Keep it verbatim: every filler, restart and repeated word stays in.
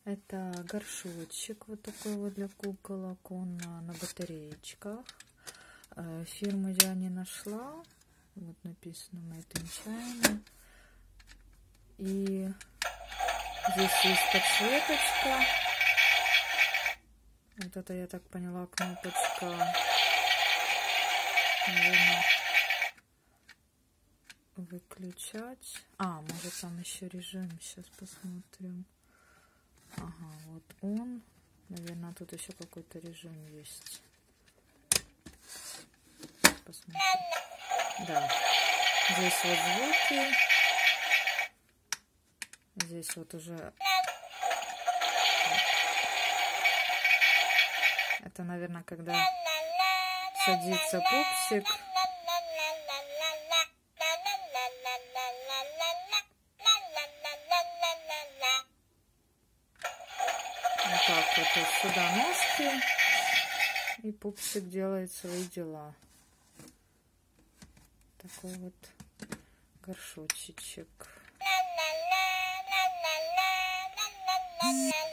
Это горшочек вот такой вот для куколок. Он на, на батареечках. Фирму я не нашла. Вот написано Made in China. И здесь есть подсветочка. Вот это, я так поняла, кнопочка. Наверное, выключать. А, может там еще режим. Сейчас посмотрим. Ага, вот он. Наверное, тут еще какой-то режим есть. Посмотрим. Да. Здесь вот звуки. Здесь вот уже... Это, наверное, когда садится пупсик. Вот так вот, вот сюда ножки. И пупсик делает свои дела. Такой вот горшочек.